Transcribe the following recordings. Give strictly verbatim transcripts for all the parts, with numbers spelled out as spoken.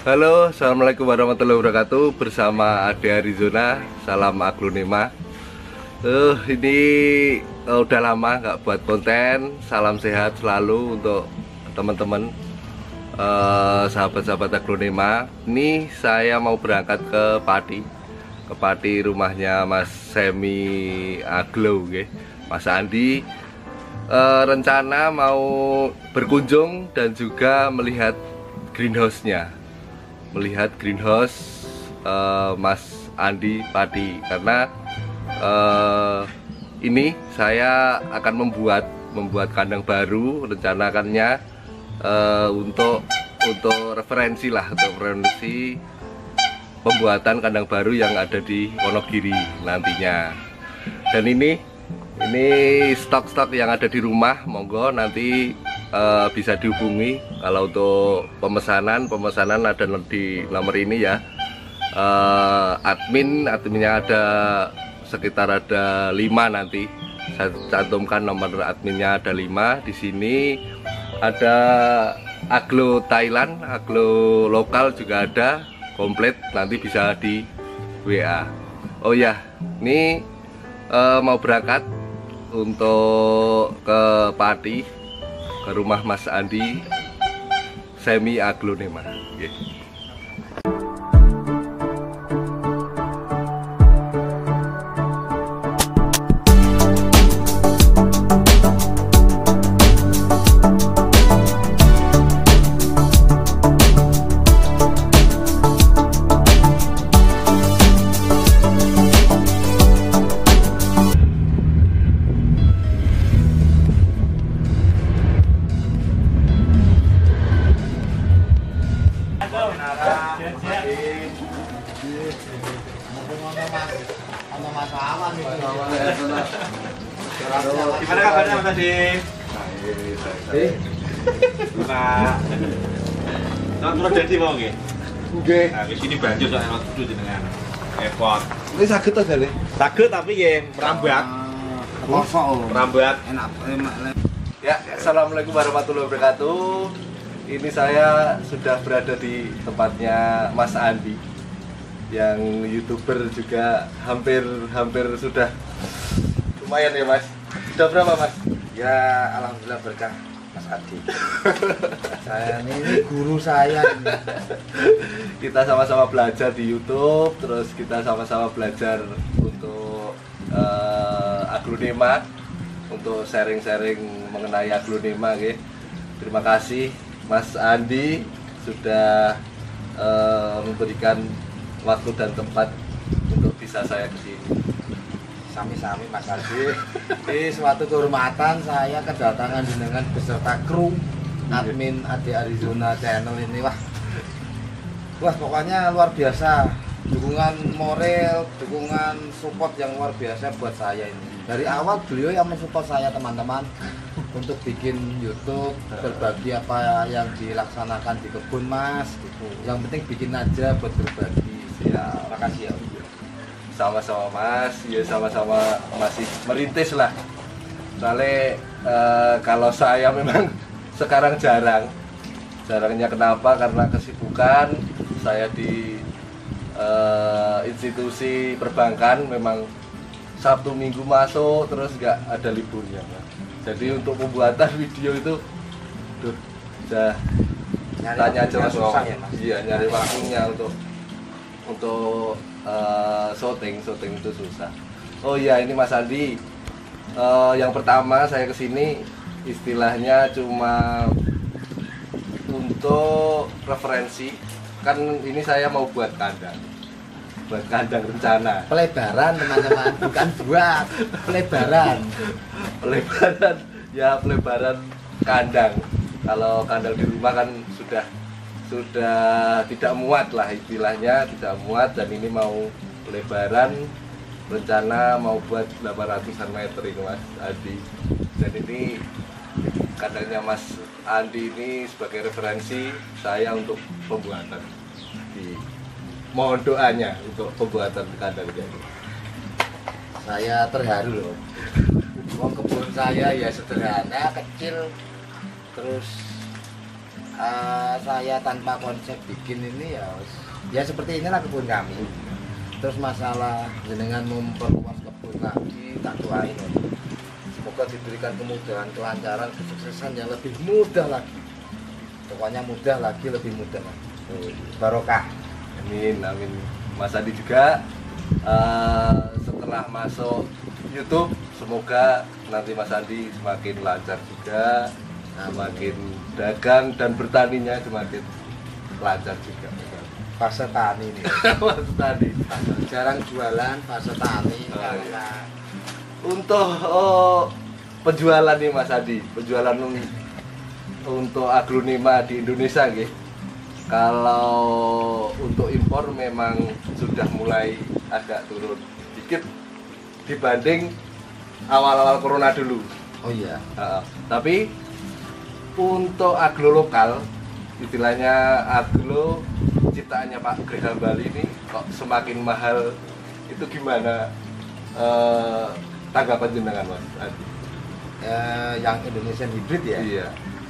Halo, assalamualaikum warahmatullahi wabarakatuh. Bersama Ade Arizona, salam aglonema. Uh, ini uh, udah lama nggak buat konten. Salam sehat selalu untuk teman-teman, uh, sahabat-sahabat aglonema. Ini saya mau berangkat ke Pati, ke Pati rumahnya Mas Semi Aglo, okay? Mas Andi. Uh, rencana mau berkunjung dan juga melihat greenhouse-nya. Melihat greenhouse uh, Mas Andi Pati, karena uh, ini saya akan membuat membuat kandang baru, rencanakannya uh, untuk untuk referensi lah, untuk referensi pembuatan kandang baru yang ada di Wonogiri nantinya. Dan ini ini stok-stok yang ada di rumah, monggo nanti Uh, bisa dihubungi kalau untuk pemesanan pemesanan ada di nomor ini ya. uh, admin adminnya ada sekitar ada lima, nanti saya cantumkan nomor adminnya ada lima. Di sini ada aglo Thailand, aglo lokal juga ada komplit, nanti bisa di W A. Oh ya, ini uh, mau berangkat untuk ke Pati, ke rumah Mas Andi Semi Aglonema. Okay. Gimana kabarnya Mas Adi? Nah, nonton jadi mau nggih? Nggih. Nah, wis ini banjur soalnya waktu itu jenengan. Repot. Ini sakit to jane? Sakit tapi yang merambat. Kosong. Merambat. Enak. Ya, assalamualaikum warahmatullahi wabarakatuh. Ini saya sudah berada di tempatnya Mas Andi, yang YouTuber juga, hampir-hampir sudah lumayan ya Mas. Sudah berapa Mas? Ya alhamdulillah berkah Mas Adi. Saya ini, ini guru saya. Kita sama-sama belajar di YouTube, terus kita sama-sama belajar untuk uh, aglonema, untuk sharing-sharing mengenai aglonema, okay? Terima kasih Mas Andi sudah uh, memberikan waktu dan tempat untuk bisa saya kesini. Sami-sami Mas Adi. Ini suatu kehormatan saya kedatangan dengan beserta kru admin Ade Arizona channel ini. Wah, wah pokoknya luar biasa. Dukungan moral, dukungan support yang luar biasa buat saya ini. Dari awal beliau yang mensupport saya teman-teman untuk bikin YouTube, berbagi apa yang dilaksanakan di kebun Mas gitu. Yang penting bikin aja buat berbagi. Ya, makasih ya. Sama-sama Mas, ya sama-sama masih merintis lah. Soalnya uh, kalau saya memang sekarang jarang. Jarangnya kenapa? Karena kesibukan saya di uh, institusi perbankan, memang Sabtu Minggu masuk terus nggak ada liburnya. Jadi untuk pembuatan video itu duh, udah tanya aja Mas. Ya, Mas. Iya, nyari waktunya untuk untuk uh, syuting syuting itu susah. Oh iya, ini Mas Andi, uh, yang pertama saya kesini istilahnya cuma untuk referensi. Kan ini saya mau buat kandang, buat kandang rencana. Pelebaran teman-teman, bukan buat pelebaran. Pelebaran, ya pelebaran kandang. Kalau kandang di rumah kan sudah sudah tidak muat lah istilahnya, tidak muat, dan ini mau pelebaran, rencana mau buat delapan ratusan meter ini Mas Andi. Dan ini kandangnya Mas Andi ini sebagai referensi saya untuk pembuatan. Di mohon doanya untuk pembuatan kandangnya ini. Saya terharu loh. Wong kebun saya ya sederhana, kecil, terus uh, saya tanpa konsep bikin ini ya ya seperti inilah kebun kami. Terus masalah jenengan memperluas kebun lagi, tak doain. Semoga diberikan kemudahan, kelancaran, kesuksesan yang lebih mudah lagi. Pokoknya mudah lagi, lebih mudah lagi. Barokah. Amin, amin. Mas Andi juga uh, setelah masuk YouTube, semoga nanti Mas Andi semakin lancar juga, semakin dagang dan bertaninya semakin lancar juga. Fase tani nih. Mas Andi Jarang jualan, fase tani. Oh, karena iya. Untuk oh, penjualan nih Mas Andi, penjualan untuk aglonema di Indonesia gitu. Kalau untuk impor memang sudah mulai agak turun dikit dibanding awal-awal corona dulu. oh iya. Uh, tapi untuk aglo lokal, istilahnya aglo ciptaannya Pak Greg Hambali ini kok semakin mahal, itu gimana uh, tanggapan jenengan Mas Andi? Eh, yang Indonesian hybrid ya. Iya.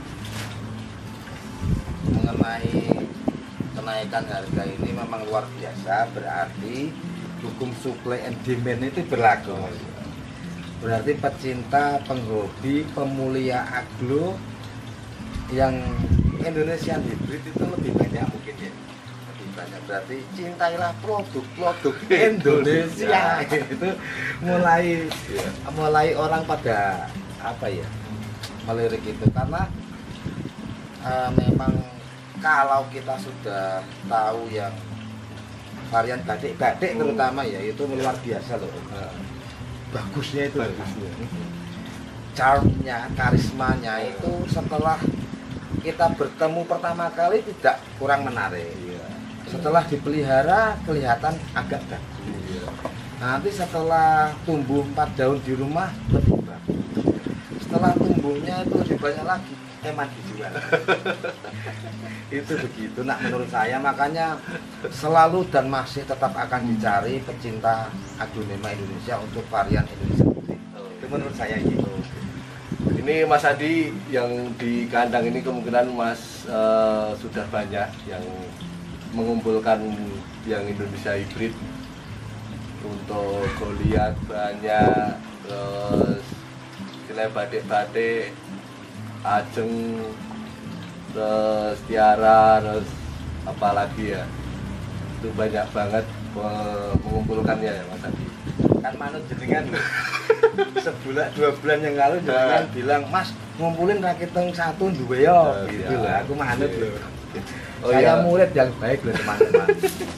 Mengenai kenaikan harga ini memang luar biasa, berarti hukum supply and demand itu berlaku. Berarti pecinta, penghobi, pemulia aglo yang Indonesian hybrid itu lebih banyak mungkin ya. Lebih banyak, berarti cintailah produk-produk Indonesia. Itu mulai Iya. mulai orang pada apa ya, melirik itu karena uh, memang kalau kita sudah tahu yang varian batik-batik Hmm. terutama ya itu luar biasa loh. Nah, Bagusnya itu, bagusnya. charmnya, karismanya itu setelah kita bertemu pertama kali tidak kurang menarik. Iya. Setelah dipelihara kelihatan agak bagus. Iya. Nanti setelah tumbuh empat daun di rumah lebih bagus. Setelah tumbuhnya itu lebih banyak lagi, hemat dijual. Itu begitu, nak menurut saya. Makanya selalu dan masih tetap akan dicari pecinta aglonema Indonesia untuk varian Indonesia. Itu menurut saya gitu. Ini Mas Adi yang di kandang ini kemungkinan Mas eh, sudah banyak yang mengumpulkan yang Indonesia hybrid. Untuk Goliath banyak, terus nilai batik-batik, Ajeng, terus Tiara, terus apalagi ya, itu banyak banget mengumpulkannya ya Mas Adi. Kan manut jenengan sebulan dua bulan yang lalu jenengan Nah. bilang, Mas ngumpulin rakit teng satu dua ya, Nah, gitu iya. lah. Aku manut Iya. loh. Oh, Saya iya. murid yang baik loh teman-teman.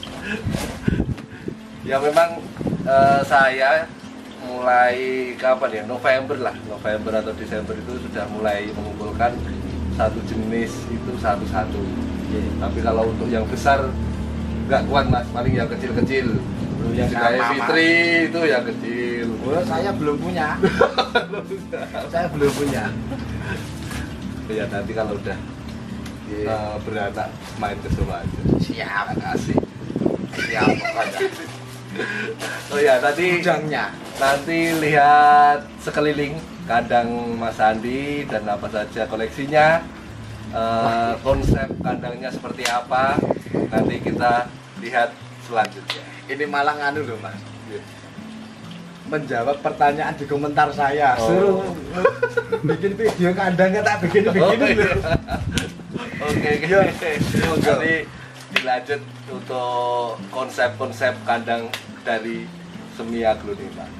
Ya memang eh, saya mulai kapan ya, November lah, November atau Desember itu sudah mulai mengumpulkan satu jenis itu satu-satu. Tapi kalau untuk yang besar nggak kuat Mas, paling yang kecil-kecil. Yang Kayak sama, Fitri itu yang kecil. Oh, saya belum punya. Saya belum punya. Ya nanti kalau udah Iya. eh, beranak main ke Solo aja. Siap. Kasih. Siap pokoknya. Oh ya tadi Ujangnya. nanti lihat sekeliling kandang Mas Andi dan apa saja koleksinya, eh, konsep kandangnya seperti apa, nanti kita lihat selanjutnya. Ini malah nganu loh Mas. Menjawab pertanyaan di komentar saya. Oh. Suruh bikin video kandangnya tak bikin bikin Oh, loh. iya. Oke, oke. Iya. Nanti dilanjut untuk konsep-konsep kandang dari semi aglonema.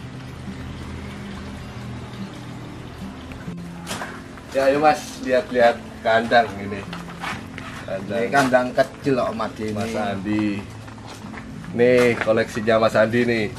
Ya, ayo Mas, lihat-lihat kandang ini. Kandang Ini kandang kecil loh Mas ini. Mas Andi. Nih koleksinya Mas Andi nih.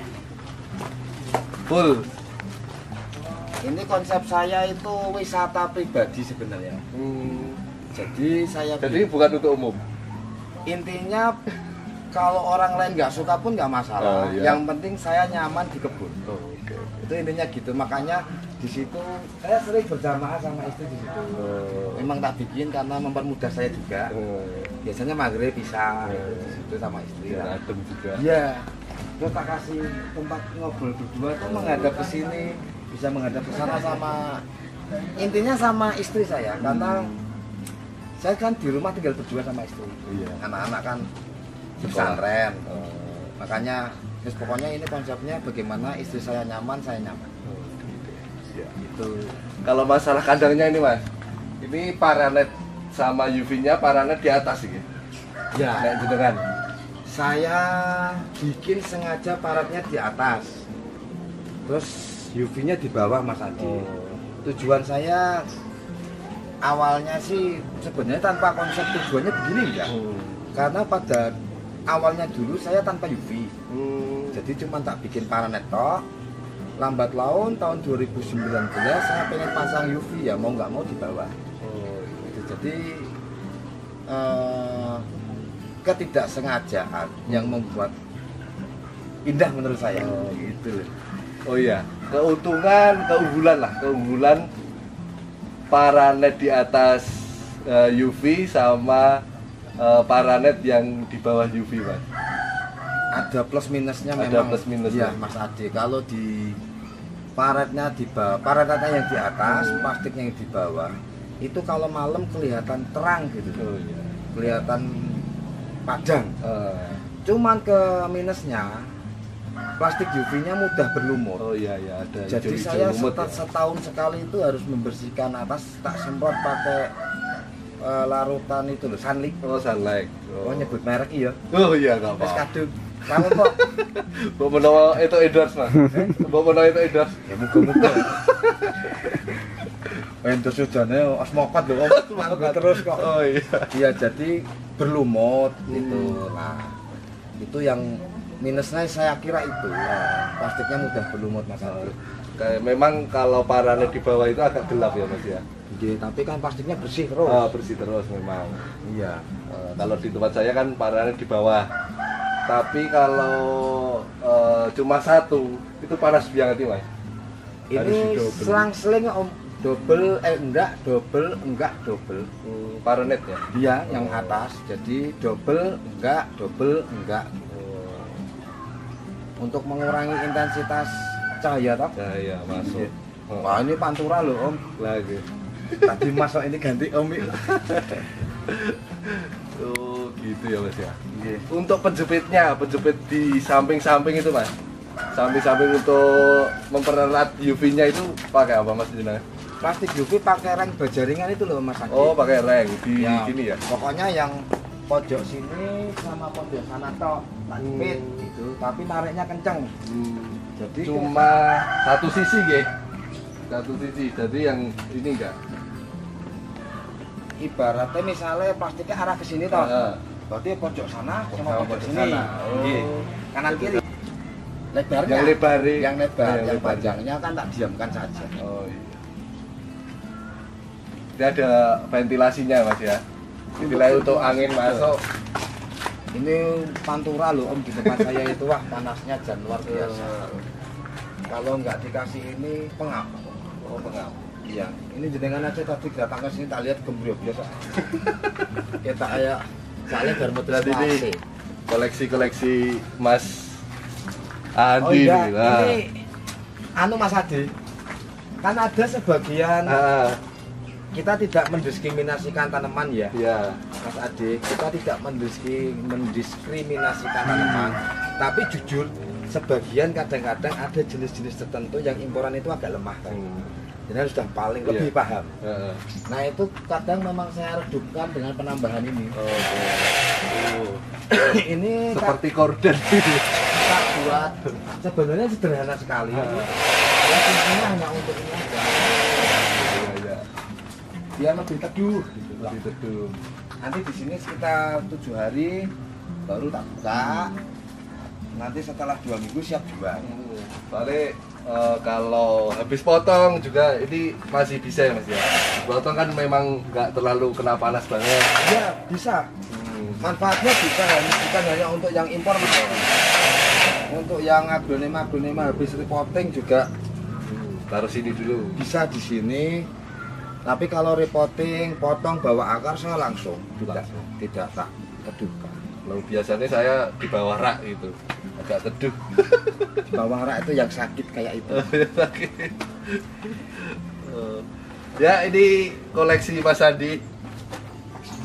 Full. Ini konsep saya itu wisata pribadi sebenarnya. Hmm. Jadi saya Jadi bukan untuk umum. intinya kalau orang lain nggak suka pun nggak masalah. Oh, iya. Yang penting saya nyaman di kebun. Oh, oke. Itu intinya gitu. Makanya di situ saya sering berjamaah sama istri di situ. Oh. Memang tak bikin karena mempermudah saya juga. Oh. Biasanya maghrib bisa Oh. di situ sama istri. Biar lah. adem juga. Iya. Terus tak kasih tempat ngobrol berdua tuh menghadap ke sini, bisa menghadap ke sana sama intinya sama istri saya karena Saya kan di rumah tinggal berdua sama istri. Iya. Anak-anak kan di Sekolah. pesantren. Oh. Makanya terus pokoknya ini konsepnya bagaimana istri saya nyaman, saya nyaman. Ya. Itu Kalau masalah kandangnya ini mas, ini paranet sama U V-nya paranet di atas sih. ya. Nek jenengan. Saya bikin sengaja paratnya di atas. Terus U V-nya di bawah Mas Adi. Oh. Tujuan saya awalnya sih sebenarnya tanpa konsep tujuannya begini enggak. Hmm. Karena pada awalnya dulu saya tanpa U V. Hmm. Jadi cuma tak bikin paranet tok. Lambat laun tahun dua ribu sembilan belas saya pengen pasang U V ya mau nggak mau di bawah. Oh. Gitu. Jadi eh, ketidaksengajaan yang membuat indah menurut saya. Oh gitu. Oh iya, keuntungan, keunggulan lah, keunggulan paranet di atas uh, U V sama uh, paranet yang di bawah U V mas. Ada plus minusnya Ada memang. plus minusnya. Ya, Mas Ade. Kalau di paretnya di bawah, paretnya yang di atas, plastiknya yang di bawah, itu kalau malam kelihatan terang gitu. Oh iya. Kelihatan padang. Uh, Cuman ke minusnya plastik U V-nya mudah berlumut. oh iya iya ada. Jadi hijau-hijau saya lumut seta- ya? setahun sekali itu harus membersihkan atas, tak semprot pakai eh, larutan itu loh, Sunlight. Oh sunlight. Oh, nyebut merek iya. Oh iya nggak Wes apa. kadung. Kamu kok Bawa menawa itu endorse mas. Bawa menawa itu endorse. ya muga-muga. Entus sudane asmokat lho, Om. Mangga terus kok. Oh iya. Iya, jadi berlumut gitu. Hmm. Nah, itu yang minusnya saya kira itu. Nah, plastiknya mudah berlumut Mas Adi. Kayak memang kalau paranet di bawah itu agak gelap ya mas ya. Iya, tapi kan plastiknya bersih terus. Oh, bersih terus memang. Iya. Eh, kalau di tempat saya kan paranet di bawah. Tapi kalau eh, cuma satu itu panas banget nih mas. Harus Ini didobel. selang-seling Om. Double eh enggak, double enggak double. Hmm, paranet ya. Dia yang atas. Jadi double enggak, double enggak. Oh, Untuk mengurangi intensitas cahaya toh. cahaya masuk. Oh, Wah, ini pantura loh Om. lagi. Tadi masuk ini ganti Om. Ini. Oh gitu ya mas ya. Iya. Untuk penjepitnya, penjepit di samping-samping itu mas. Samping-samping untuk mempererat U V-nya itu pakai apa mas Juna? Plastik U V pakai reng bajaringan itu loh Mas Adi. Oh pakai reng di Ya, sini ya. Pokoknya yang pojok sini sama pojok sana tok tak Hmm. jepit gitu, tapi nariknya kenceng. Hmm. Jadi Cuma satu sisi ya. Satu sisi. Jadi yang ini enggak. ibaratnya misalnya plastiknya arah ke sini toh. Heeh. Berarti pojok sana sama Sama pojok pojok sini. sana. Oh. Iya. Kanan kiri. Lebarnya Yang lebar, yang lebar, yang yang, lebar. panjangnya kan tak diamkan saja. Oh iya. Ini ada ventilasinya mas ya. Ventilasi untuk angin masuk. Ini pantura loh Om di tempat saya itu wah panasnya jan luar biasa. Kalau nggak dikasih ini pengap. Oh pengap. Iya, ini jenengan aja tadi datang ke sini tak lihat gembira biasa. Kita kayak soalnya biar model Berarti ini klasik. koleksi-koleksi Mas Oh Adi iya, nih. Nah. ini anu Mas Adi. Kan ada sebagian Ah, kita tidak mendiskriminasikan tanaman ya. iya. Mas Ade, kita tidak mendiski- mendiskriminasikan tanaman, tapi jujur sebagian kadang-kadang ada jenis-jenis tertentu yang imporan itu agak lemah kan. Hmm. Jadi harus sudah paling Iya. lebih paham. Heeh. Nah itu kadang memang saya redupkan dengan penambahan ini. Oh, oh. Ini tak, Seperti korden. tak buat sebenarnya sederhana sekali. Ah. Ya fungsinya hanya untuk ini aja. Iya, iya. Biar lebih teduh. Gitu. Lebih teduh. Nanti di sini sekitar tujuh hari baru tak buka. Nanti setelah dua minggu siap jual. Soalnya eh, kalau habis potong juga ini masih bisa ya mas ya. Potong kan memang nggak terlalu kena panas banget. Ya bisa. Hmm. Manfaatnya bisa bukan hanya untuk yang impor, untuk yang aglonema aglonema habis repotting juga Hmm. Taruh sini dulu. bisa di sini. Tapi kalau repotting, potong, bawa akar saya langsung tidak Langsung. tidak tak teduhkan. Lalu biasanya saya di bawah rak gitu, agak teduh. Di bawah rak itu yang sakit kayak itu. Eh, ya ini koleksi Mas Andi.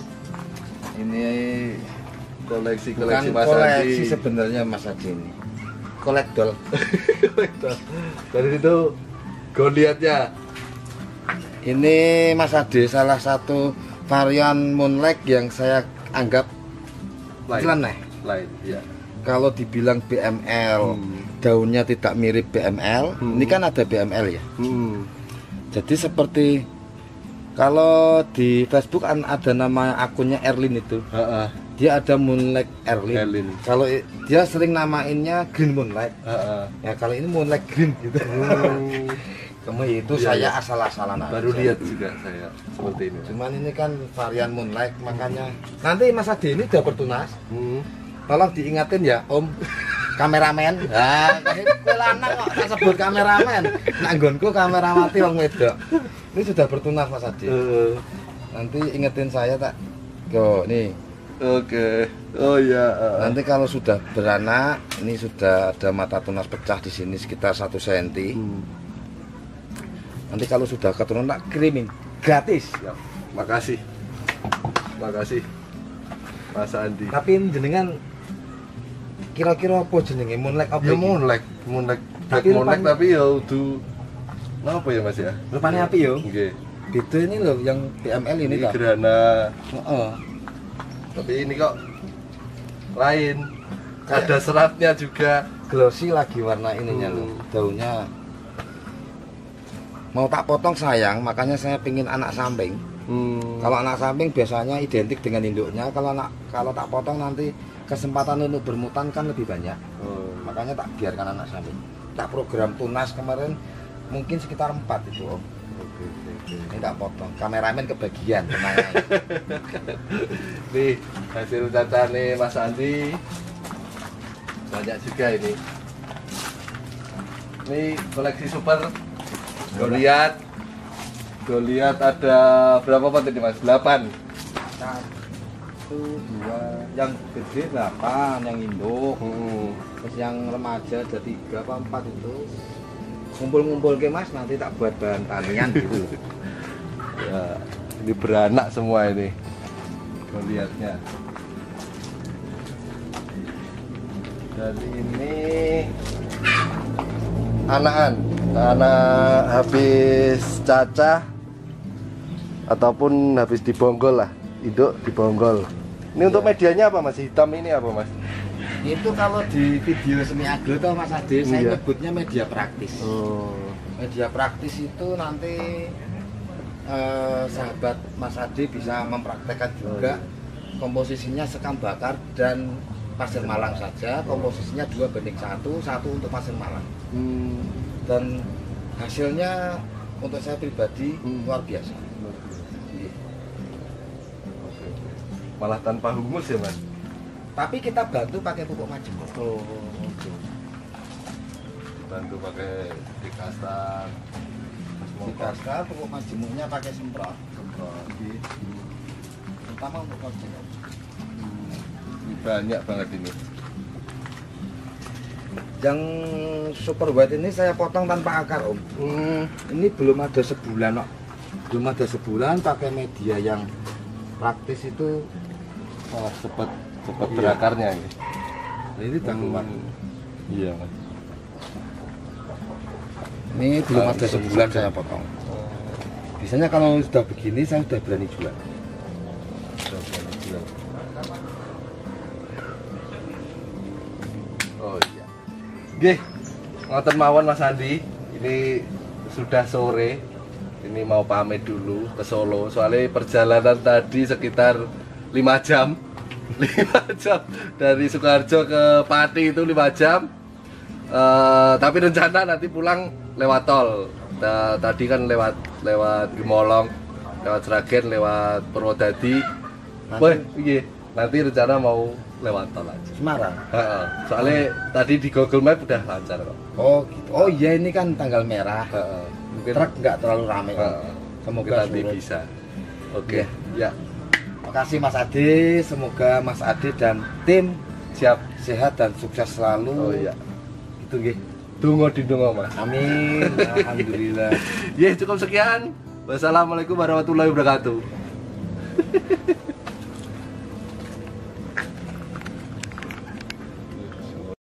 Ini koleksi Bukan koleksi Mas koleksi Andi. sebenarnya Mas Adi ini. Kolektor. Dari situ Goliatnya. Ini Mas Adi salah satu varian Moonlight yang saya anggap Lain. nyeleneh. Lain, ya. Kalau dibilang B M L, Hmm. daunnya tidak mirip B M L. Hmm. Ini kan ada B M L ya. Hmm. Jadi seperti kalau di Facebook kan ada nama akunnya Erlin itu. Heeh. Dia ada Moonlight Erlin. Erlin. Kalau i- dia sering namainnya Green Moonlight. Heeh. Ya kalau ini Moonlight Green gitu. Hmm. Kamu itu Iya, saya iya. asal-asalan aja. Baru lihat juga saya seperti ini. Cuman ini kan varian Moonlight, makanya nanti Mas Adi ini udah bertunas. Hmm. Tolong diingatin ya Om kameramen. Nah, kasih kowe lanang kok tak sebut kameramen. Nak nggonku kameramati wong wedok. Ini sudah bertunas Mas Adi. Eh, Nanti ingetin saya tak. Yo, nih. Oke. Oh ya. Nanti kalau sudah beranak, ini sudah ada mata tunas pecah di sini sekitar satu senti. Hmm. Nanti kalau sudah keturunan tak kirimin gratis. Ya, makasih. Makasih. Mas Andi. Tapi ini jenengan kira-kira apa jenenge Moonlight apa Ya iki? Moonlight, Moonlight, Tapi Black Moonlight rupanya- tapi ya udah apa ya Mas ya? Rupanya api yo. Nggih. Beda ini loh yang B M L ini Ini toh. gerhana, Heeh. tapi ini kok lain. Ada seratnya juga. Glossy lagi warna ininya Hmm. loh. Daunnya mau tak potong sayang, makanya saya pingin anak samping. Hmm. Kalau anak samping biasanya identik dengan induknya. Kalau anak kalau tak potong nanti kesempatan untuk bermutan kan lebih banyak. Oh. Makanya tak biarkan anak samping. Tak program tunas kemarin mungkin sekitar empat itu Om. Oke, oke, oke. Ini tak potong. Kameramen kebagian tenang aja. Nih hasil cacane Mas Andi banyak juga ini. Ini koleksi super. Goliat. Goliat ada berapa pot ini Mas? delapan. Satu, dua, yang gede delapan, yang induk. Hmm. Terus yang remaja ada tiga apa empat itu. Ngumpul-ngumpul ke Mas, nanti tak buat bahan tanian gitu. Ya, ini beranak semua ini. Goliatnya. Dan ini anakan, anak habis cacah ataupun habis dibonggol lah, induk dibonggol. Ini untuk medianya apa Mas? Hitam ini apa Mas? Itu kalau di video semi agro tuh Mas Ade, saya Iya. nyebutnya media praktis. Oh. Media praktis itu nanti eh, sahabat Mas Ade bisa mempraktekkan juga komposisinya sekam bakar dan pasir malang saja. Komposisinya dua banding satu, satu untuk pasir malang. Hmm. Dan hasilnya untuk saya pribadi Hmm. luar biasa. Iya. Malah tanpa humus ya Mas? Tapi kita bantu pakai pupuk majemuk. Oh. Bantu pakai dikastar. Di kasar pupuk majemuknya pakai semprot, Semprot. terutama untuk majemuk. Ini banyak banget ini. Yang super white ini saya potong tanpa akar Om. Hmm. Ini belum ada sebulan kok. Belum ada sebulan pakai media yang praktis itu. Malah cepat cepat Iya. berakarnya ini. Nah, ini udah keluar. Iya Mas. Ini belum Ah, ada bisa sebulan juga. saya potong. Biasanya kalau sudah begini saya sudah berani jual. Oh iya. Nggih. Ngoten mawon Mas Andi. Ini sudah sore. Ini mau pamit dulu ke Solo. Soalnya perjalanan tadi sekitar lima jam. lima jam dari Sukoharjo ke Pati itu lima jam. Eh, tapi rencana nanti pulang lewat tol. Ta- Tadi kan lewat lewat Gemolong, lewat Sragen, lewat Purwodadi. Nanti- Wah, iya. Nanti rencana mau lewat tol aja. Semarang. Heeh. Soalnya tadi di Google Map udah lancar kok. Oh gitu. Oh iya ini kan tanggal merah. Heeh. Mungkin Truk nggak terlalu ramai. Om. heeh. Semoga Mungkin nanti surut. bisa. Oke. Ya. Terima kasih Mas Ade. Semoga Mas Ade dan tim Siap. sehat dan sukses selalu. Oh iya. Itu nggih. Tunggu di dungo Mas. Amin. Alhamdulillah. Ya, cukup sekian. Wassalamualaikum warahmatullahi wabarakatuh.